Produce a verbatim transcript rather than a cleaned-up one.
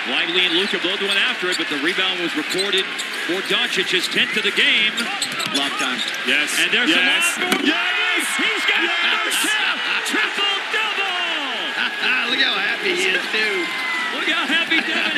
Lively and Luka both went after it, but the rebound was recorded for Doncic, his tenth of the game. Lob time. Yes. And there's yes. the lob for Yes. He's got yes. another shot. Triple double. Look how happy he is, too. Look how happy Devin